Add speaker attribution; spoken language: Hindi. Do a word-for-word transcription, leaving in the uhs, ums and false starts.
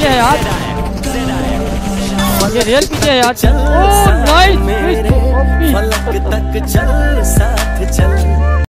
Speaker 1: पीछे है यार, ये रियल पीछे है यार।
Speaker 2: चल
Speaker 1: नाइस
Speaker 2: मेरे फलक तक चल साथ चल।